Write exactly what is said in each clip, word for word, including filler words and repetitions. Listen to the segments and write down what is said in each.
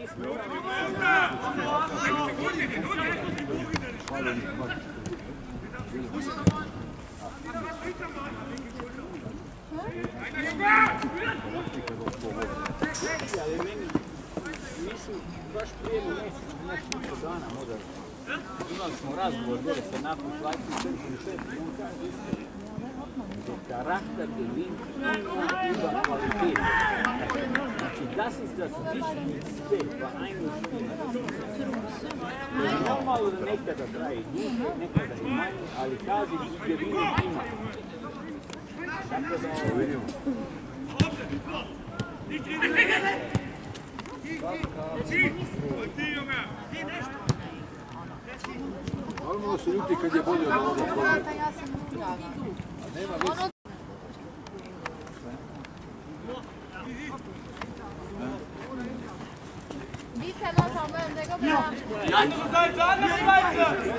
Mislim, baš prije nešto dana možda imali smo razgovor gdje se nakon flajci četiri šest minuta karakter je link ima kvalitete. Znači, das ist das Wichtigste bei einem Spiel. Normalno da nekada traje duže, nekada i manje, ali kaže i jedinu ima. Tako da ovo vidimo. Normalno se ljuti kad je bolje od ovoga kolega. Ja sam udrala. Nema veze. Vite, možda u mene nego bi... Andere Seite, andere Seite!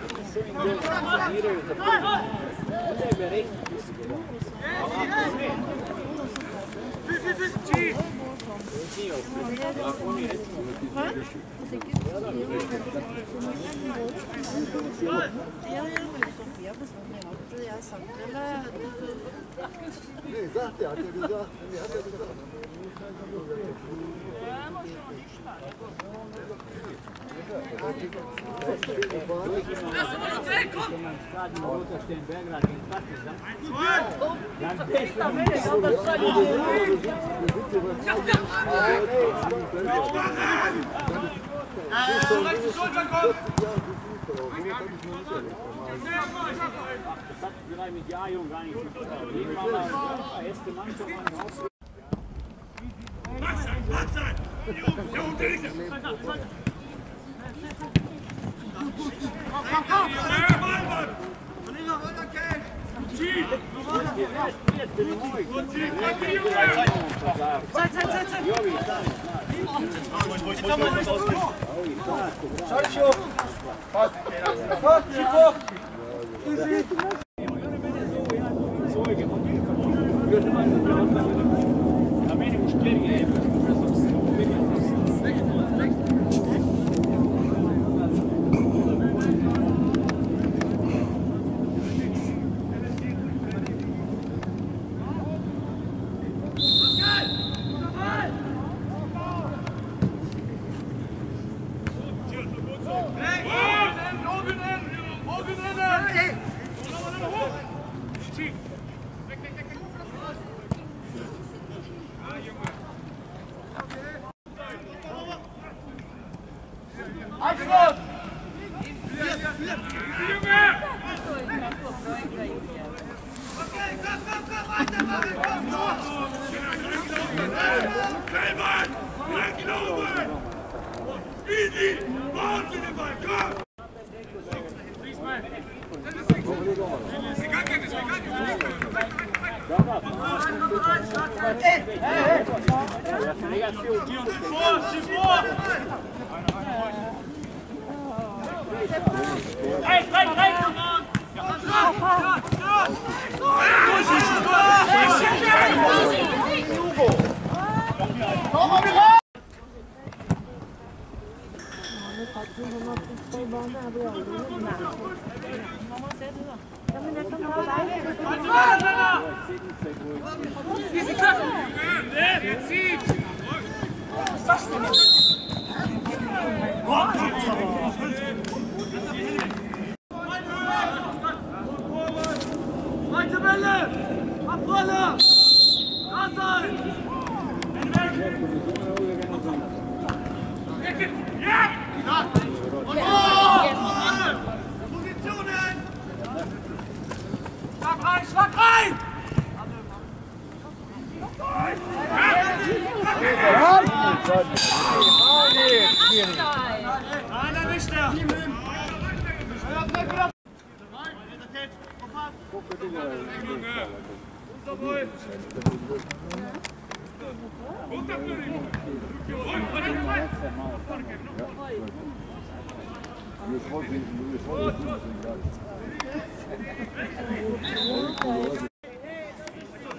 Ja sam htjela... Ne, zahte, a tebi zahte, ja tebi zahte. Ne možemo ništa.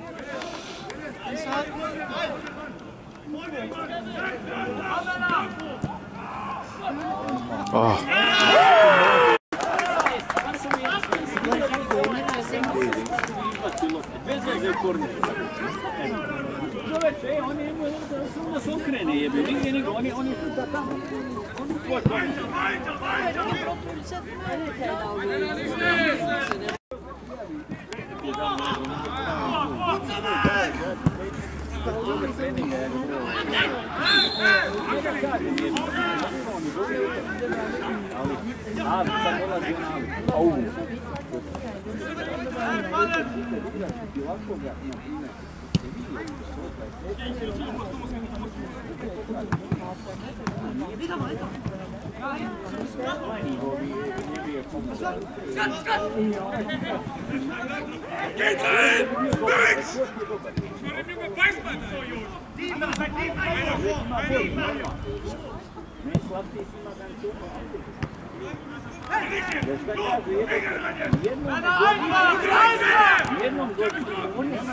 Sad... Ah. Bez veze u korner. Čoveče, on je imao samo da se okrene jebe, nigdje nego, on je, on je puta tamo. On je tvoj korner. Ali, sad dolazi na ali. Jednom godinom, on je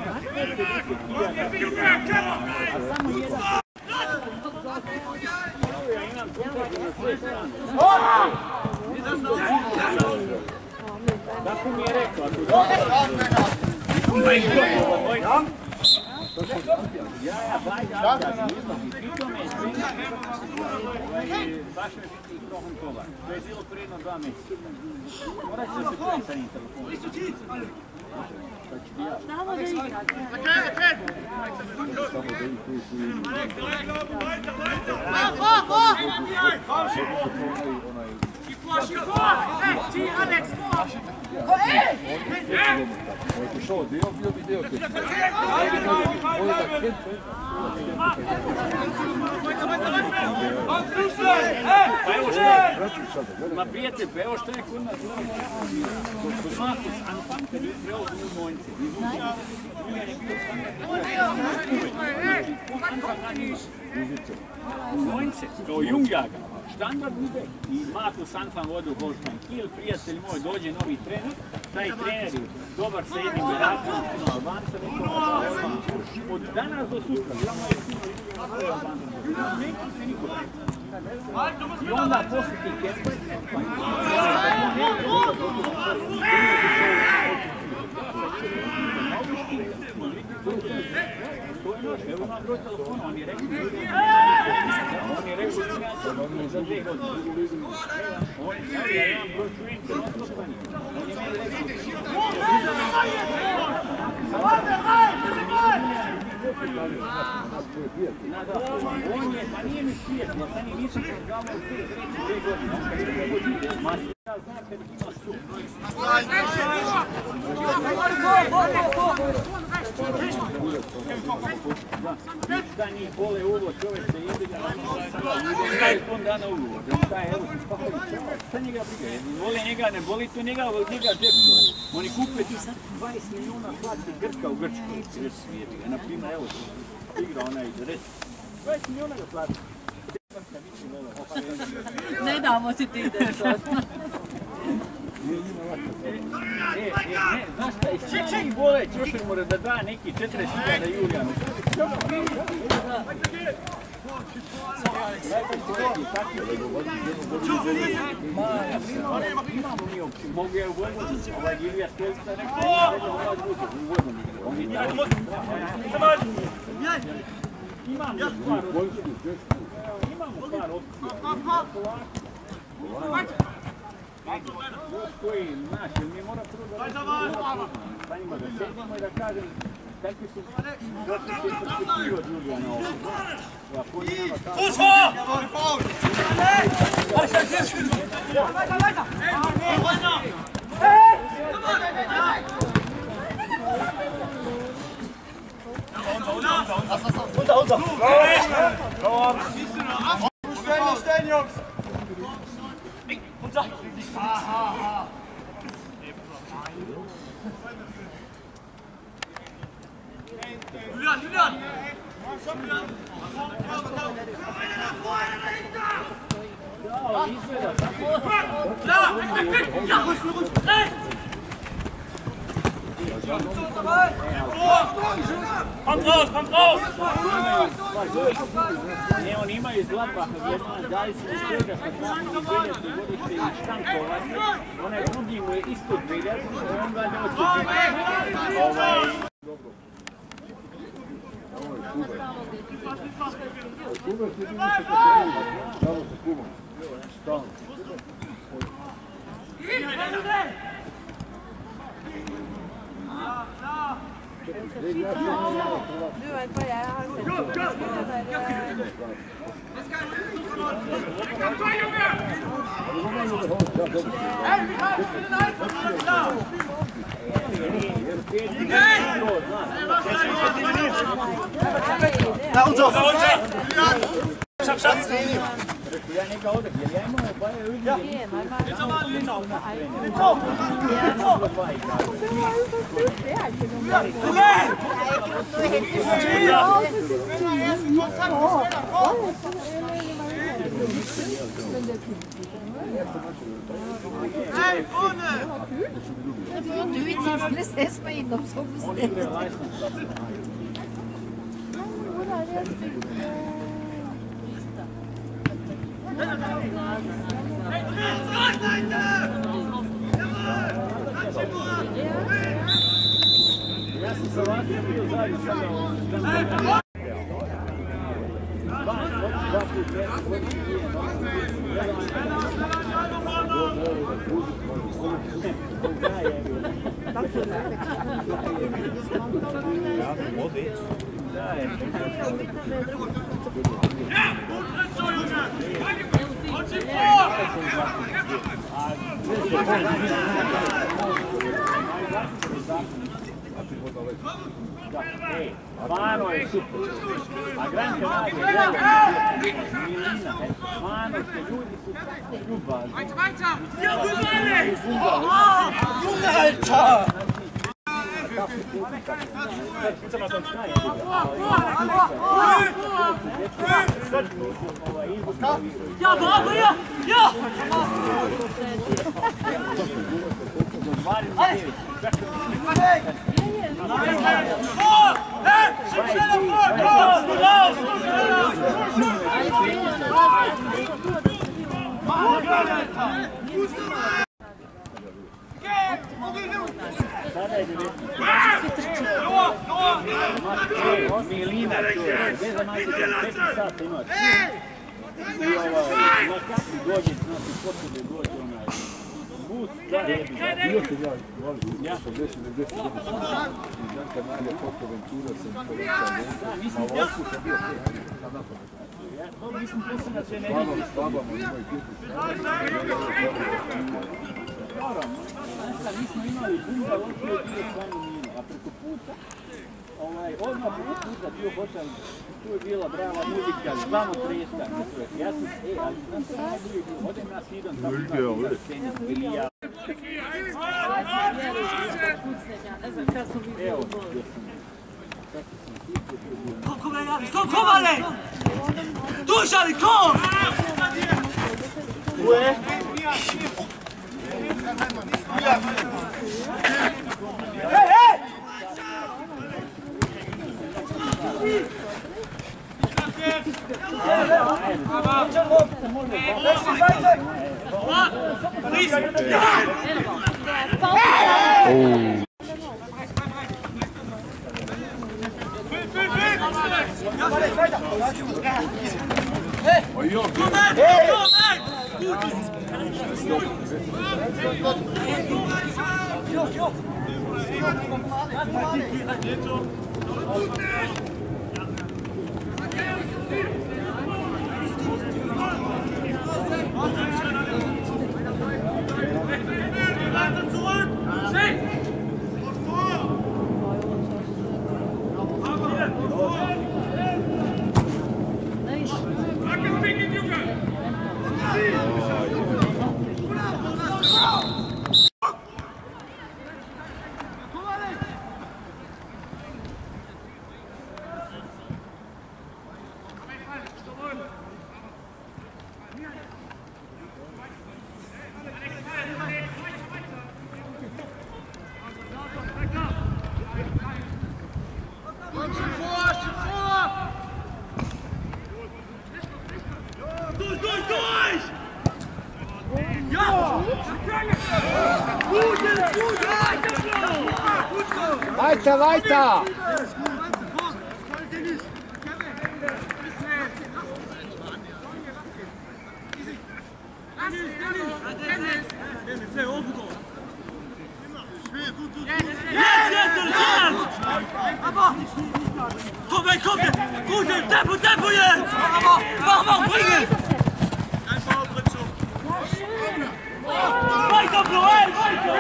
tako mi je rekao, ja, ja, daj, ja, baš me biti krohom kola. To je bilo prijedno dva mjeseca. Morat će da se čujem sa njim telefonom. Samo da igrate. Što, dio bio video te. Ma prijatelj, pa evo što je kod nas. Markus Anfang, kad je preozio u Mojnce. Mojnce, kao Jungjaga. Standard ide i Markus Anfang ode u Holstein Kiel, prijatelj moj, dođe novi trener, taj trener je dobar sa jednim beratom, Albanca, od danas do sutra, samo je sino i onda posle ti Kesper, evo ima broj telefona, on je rekao, on je rekao za dve godine. On je sad, ja imam broj čujenke, on stopani. On je meni rekao. On je, pa nije mi prijatelj, ja sad njim nisam progavao u te dve godine. Ma ja znam kad ima stup. Da njih bole uvo, čovjek se jede ga, taj ton dana uvo, taj evo se spavaju, šta njega briga, vole njega, ne boli to njega, njega džepko. Oni kupe ti sad dvadeset milijuna plati Grčka u Grčkoj, na primjer, evo se igra onaj res, dvadeset milijuna ga plati. Ne damo si ti ideš. E, e, ne, znaš šta, iz čega bole, Ćošer mora da da neki četrdeset hiljada Julijanu. Imamo mi opću, mogu ja u Vojvodinu, ovaj Ilija Stolica rekao, u Vojvodinu, on je tako. Imamo par opcija, imamo par opcija. Koji, znaš, jer mi mora prvo da sa njima da sedimo i da kažem kakvi su dotiče perspektive od Julijana ovo. Fusfo! Unter, unter! Ständig, ständig, Jungs! Unter! Julian, Julian! Ja, Kommt raus, kommt raus! Ne, oni imaju iz Gladbaha, dali su mi svega sa dvadeset godište i štankovati, onaj drugi mu je isto dvelja, on ga ne očekuje. Ovaj... Kuba se vidi se kako Bravo sa Kubom. Stalno. Na unser, na unser! Schab, schab! Ja neka ode, jer ja imamo baje ljudi. Ja. Du i tidligere ses på innomsomsted. Ja sam se ovako bio zajedno sada u Mano je super, a Granka radi Milina, Mano što ljudi su tako ljubazni. Weiter, weiter! Ja, Rubane! Junge, Alter! Ja, bravo, ja! Ja! Vor! Hey! Schieb schneller vor! Raus! Raus! Milina, bez zamačiti, pet sata imaš. I ovaj, na kakvi dođe, znači potrebno dođe onaj bus, da je bi. Bio sam ja, volim, osamdeset devedeset godina. I Žanka Marija Foto Ventura sam povećao. A ovako sam bio na napamet. Ja to mislim posle da će ne Slabam, biti. slabam, oni imaju pjetu. Znaš, mi smo imali bunda, on je bio samo Mino, a preko puta, ovaj, odmah preko puta bio hotel, tu je bila brava muzika, samo prestak. Ja sam, e, ali znam se najbolje bilo, odem na Sidon, tamo ima puta scena, Bilija. Evo, gdje sam. Komm, komm, Alex! Komm, komm, Alex! Durch, Alex, komm! Ué? Hey, hey! Weiter, weiter! Komm, ey, komm! Gut, Tempo, Tempo jetzt! Mach, mach, bring es! Weiter, Bro, ey, weiter!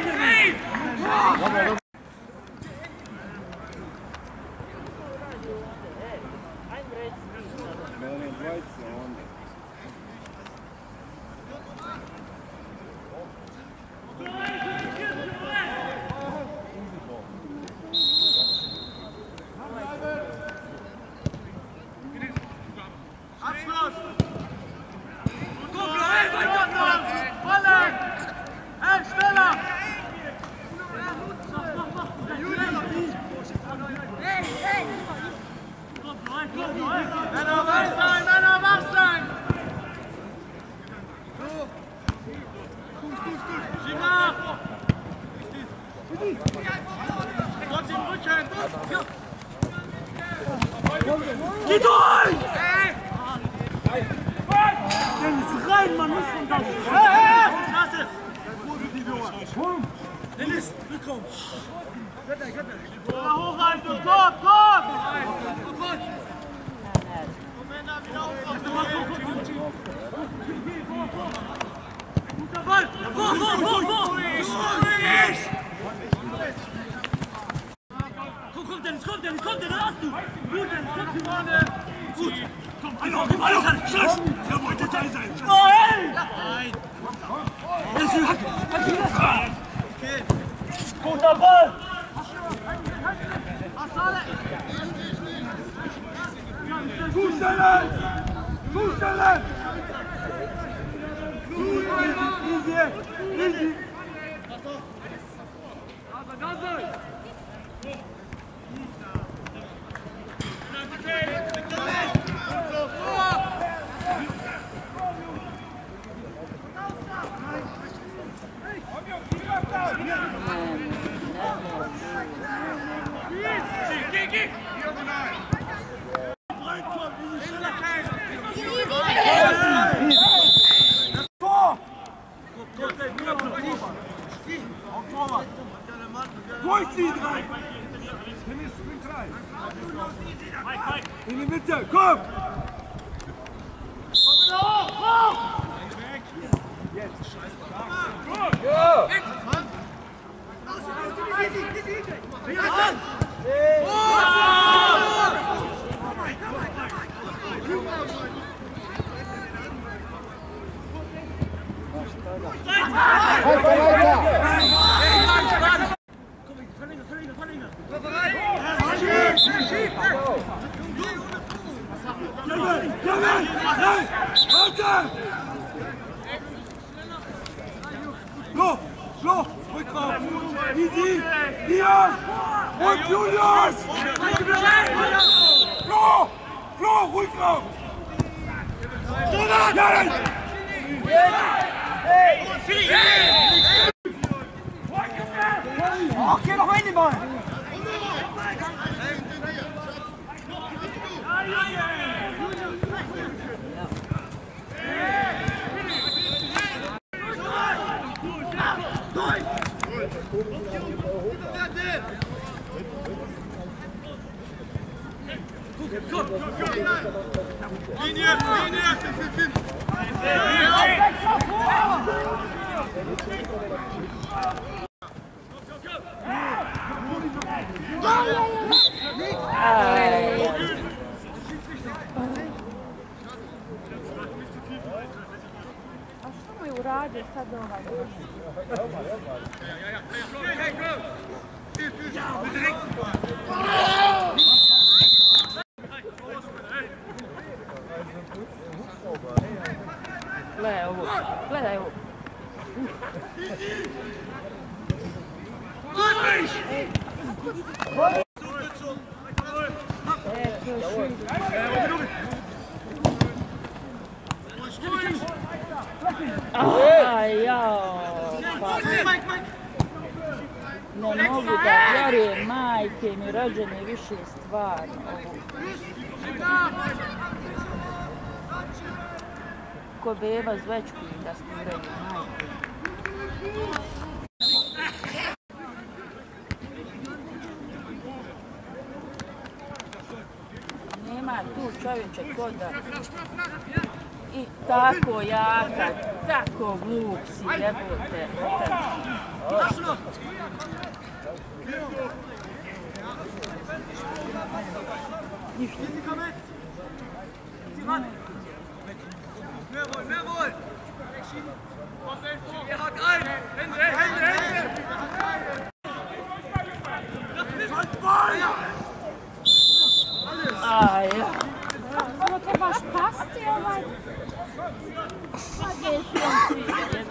Abschluss! Komm, Bro, ey, weiter, Bro! Volle! Ey, schneller! Komm, Bro, ey, komm, Bro, ey! Männer, wach sein, Männer, wach sein! Schieb nach! Gott im Rücken! Geh durch! Dennis, rein, Mann, nicht von ganz. Hey, hey! Lass es! Dennis, willkommen! Hoch rein, du Kopf, Kopf! Männer, wieder aufpassen! Guter Ball! Vor, vor, vor, vor! Komm, komm, Dennis, komm, Dennis, komm, Dennis, hast du! Gut, Dennis, komm, die Mann! Gut! Komm, hallo, komm, hallo! Schluss! Der wollte da sein! Nein! Nein! Okay! Guter Ball! Fußstellen! Fußstellen! Easy! Easy! Durchziehen rein! In die Mitte, komm! Jetzt! Ja! Weiter, weiter! Flo, Flo, Rückraum, easy, Dian und Julius! Flo, Flo, Rückraum! Ja, nein! Okay, noch ein Ball! Linie, Linie! A što mu je uradio sad ovaj? Gledaj ovo, gledaj ovo. Aj, jao. Ne mogu da vjerujem, majke mi rođene više stvarno. Ko beba zvečku im da sturaju, majke. Nema tu čovječe ko da... I tako jaka, tako vuk si jebote. Ništa. Jawohl, jawohl! Er hat ein! Hände, Hände, Hände! Ah, ja. Aber to baš pasti ovaj... Gdje je film sviđa?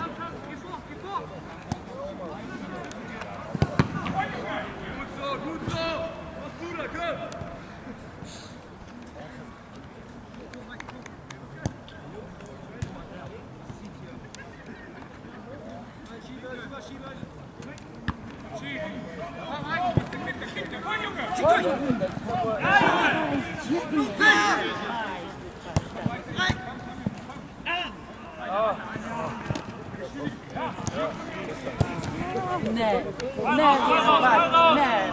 Gut so, gut so! Was du da, komm! Ne, ne, vjerovatno, ne.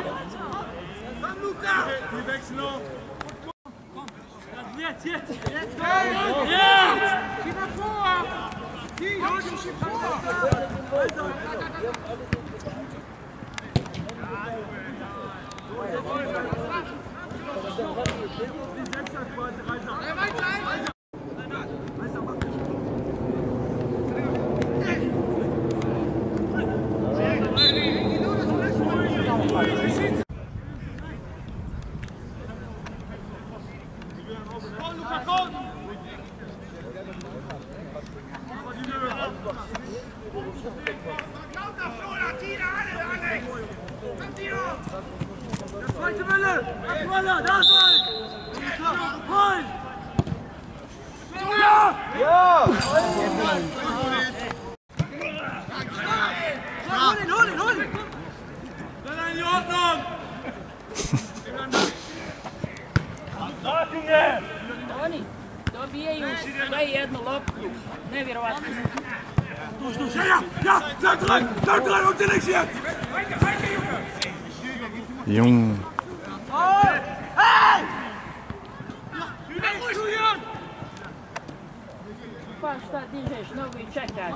Jetzt, jetzt! Jetzt! Ja! Schieb mal vor! Jürgen, schieb vor! Zweite Welle! Abwaller, da sein! Holen! Ja! Ja! Hol ihn, hol ihn, hol ihn! Dann in die Ordnung! Oni dobijaju sve jednu loptu. Nevjerovatno. Ja, ja! Bleib dran! Bleib dran und den jetzt! Jung. Hey! Pa šta dižeš nogu i čekaš?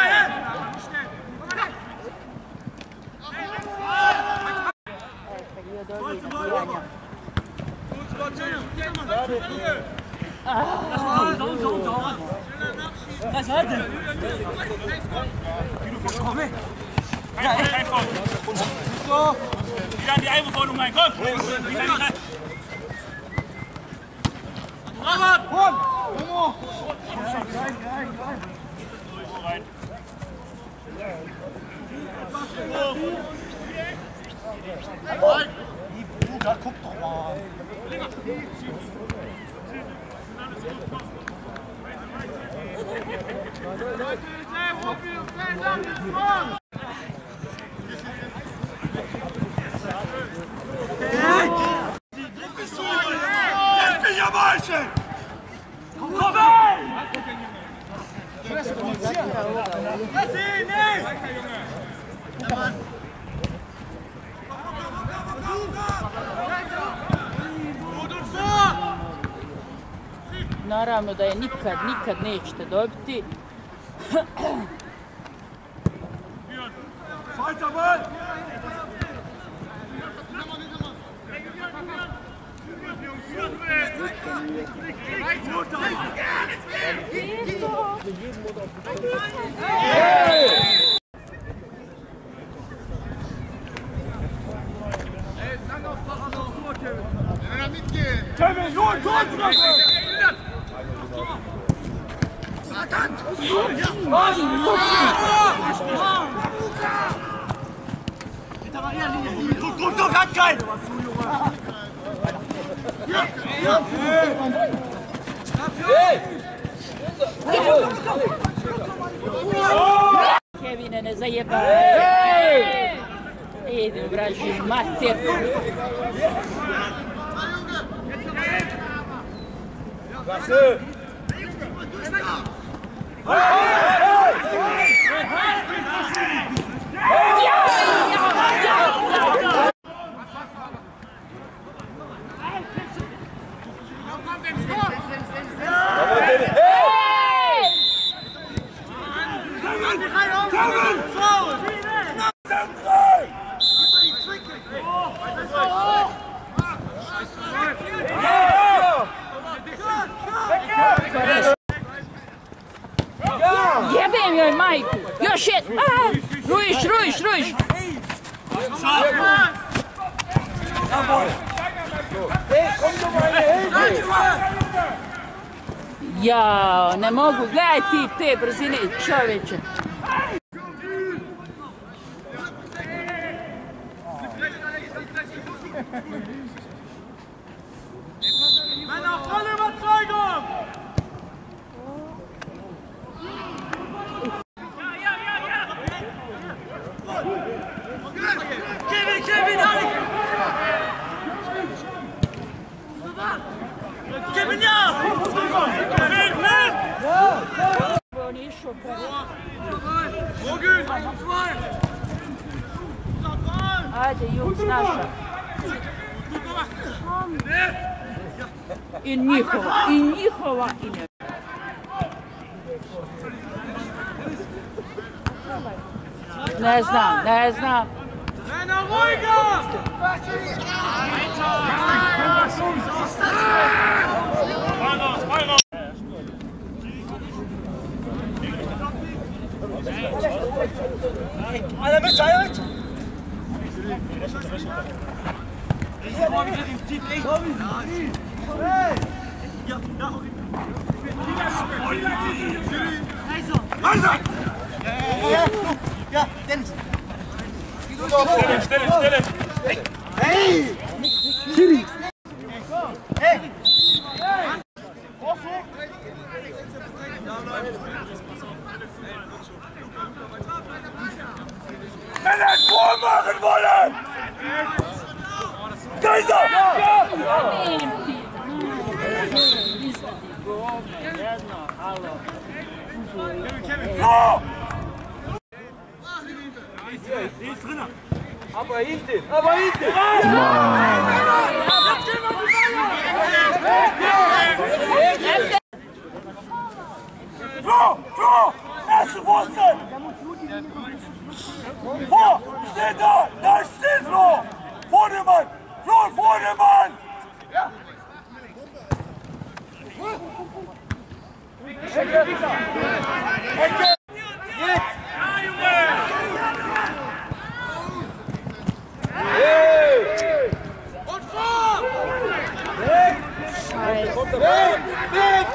E, kad je dođe nabijanja. Was war denn? Guido, komm weg! Ja, einfach! So! Wieder an die Einbeforderung rein, komm! Robert! Komm! Komm! Rein, rein, rein! Rein! Bruder, guck doch mal! Jetzt bin ich am Eichen! Komm her! Lass ihn nicht! Naravno da je nikad, nikad nećete dobiti. Weiter, Mann! Kevin, nur ein Tor zu machen! Guck doch, hat keinen! Kevine, ne zajebaj! Idem, vraži, mater. Klasse! Jebem joj majku! Još je... A, rujiš, rujiš, rujiš! Jao, ne mogu, gledaj ti te brzine, čoveče. Männer, volle Überzeugung! Kevin, Kevin, Alex! Kevin, ja! Kevin, Kevin! On je išao pre... Vogel, zwei! Ajde, Juc, naša. I njihova, i njihova, i ne. Ne znam, ne znam. Männer, ruhiger! Alle mit, Ja, Dennis. Stellen, stellen, stellen! Hey! Schiri! Hey! Wenn er ein Tor machen wollen! Kaiser! So! Die ist drin! Aber hinten! Aber hinten! Flo! Flo! Erste Wurzel! Vor! Steht da! Da steht Flo! Vor dem Mann! Flo, vor dem Mann! Ja! Ecke! Ecke! Jetzt! Ja, Junge! Hey! Und vor! Weg! Scheiße. Weg! Weg!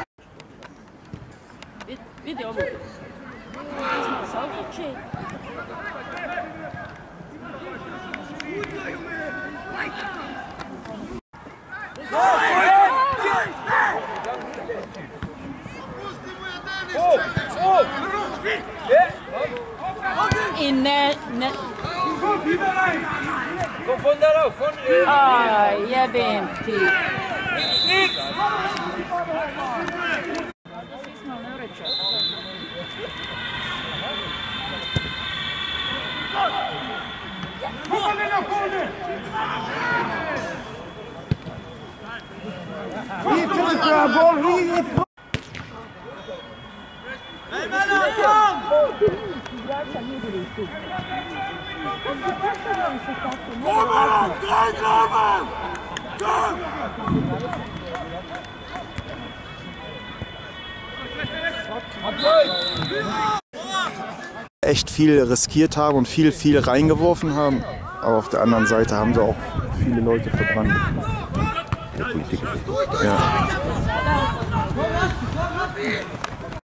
Vidi ovo. Salviće. I ne, ne... Kom von darauf, von... Aj, jebem ti. Nichts! Hey, Männer, komm! Robert! Drei Graben! Komm! Echt viel riskiert haben und viel, viel reingeworfen haben. Aber auf der anderen Seite haben sie auch viele Leute verbrannt. Der Politik. Ja.